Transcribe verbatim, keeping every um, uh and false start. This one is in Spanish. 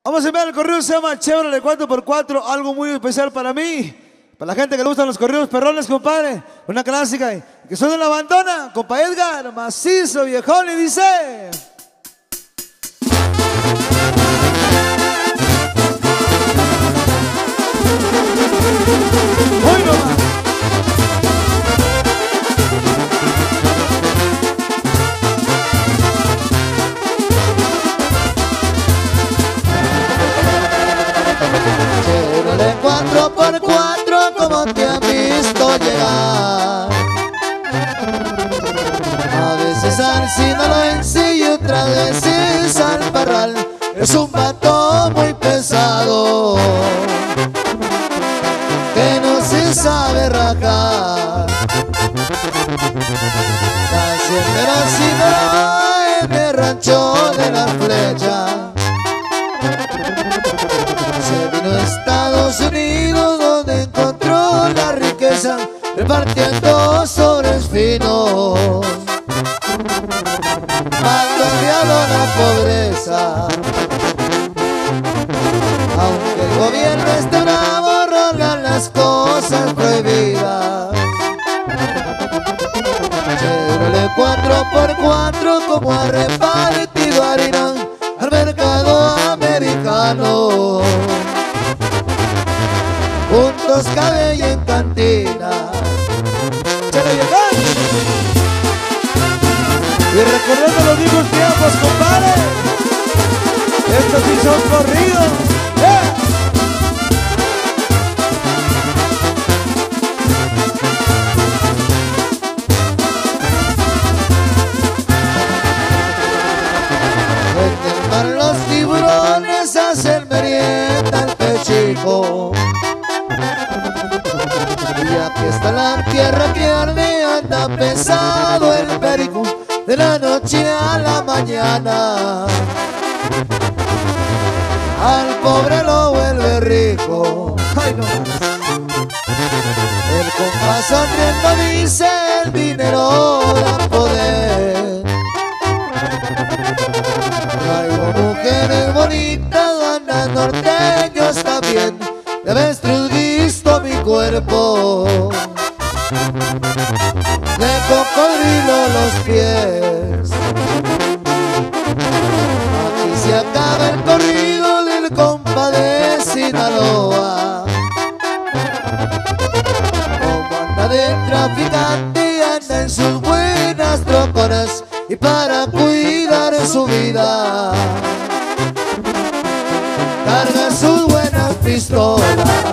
Vamos a enviar el correo, se llama Chevrolet cuatro por cuatro, algo muy especial para mí. Para la gente que le gustan los corridos perrones, compadre. Una clásica. Que son de la abandona, compa Edgar, macizo, viejón, y dice... ¡Hoy nomás! Chevrolet cuatro por cuatro, como te ha visto llegar. A veces al sinaloense y otras veces al parral. Es un vato muy pesado que no se sabe rajar. Nació en Sinaloa, en el rancho de la Flecha. Se vino a Estados Unidos, donde encontró la riqueza, repartiendo sobres finos, mandoneando la pobreza. Aunque el gobierno esté bravo, rolan las cosas prohibidas. Chevrolet cuatro por cuatro, como ha repartido harina al mercado americano. Juntos cabe y en cantina. Y recordando los viejos tiempos, compadre. Estos sí son corridos. ¡Eh! En el mar los tiburones hacen merienda al pechico. Y aquí está la tierra que arde, anda pesado el perico, de la noche a la mañana. Al pobre lo vuelve rico. ¡Ay, no! El compás sonriendo dice: el dinero da poder. Traigo mujeres bonitas, andan norteños también, de avestruz visto mi cuerpo, de cocodrilo los pies. Aquí se acaba el corrido del compa de Sinaloa. Como anda de traficante, anda en sus buenas troconas, y para cuidar su vida carga sus buenas pistolas.